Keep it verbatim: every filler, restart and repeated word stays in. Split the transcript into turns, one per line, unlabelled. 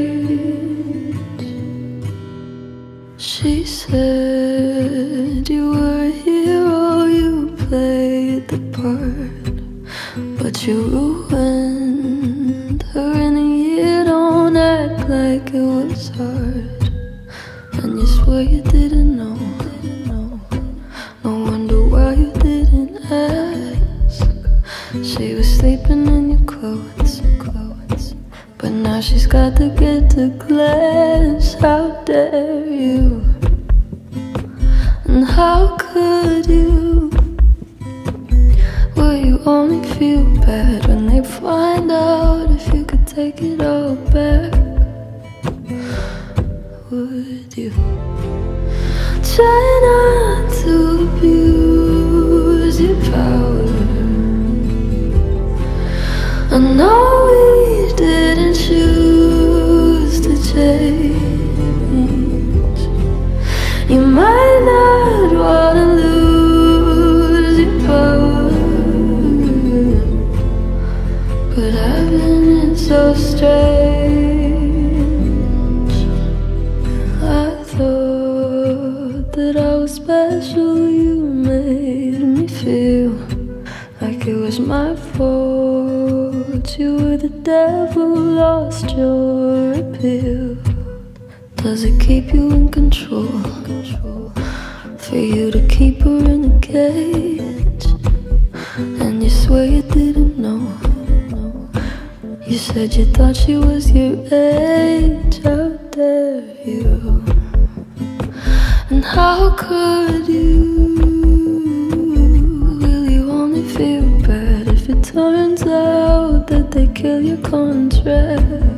She said you were a hero, you played the part, but you ruined her in a year. Don't act like it was hard, and you swear you didn't know. No wonder why you didn't ask. She was sleeping in your clothes, clothes, but now she's got to get to class. How dare you? And how could you? Will you only feel bad when they find out if you could take it all back? Would you try not to abuse your power? I know we didn't choose to change. You might not wanna lose your power, but I've been so strange. I thought that I was special. You made me feel like it was my fault. You were the devil, lost your appeal. Does it keep you in control? For you to keep her in a cage, and you swear you didn't know. You said you thought she was your age. How dare you? And how could you? Will you only feel bad if it turns out that they kill your contract?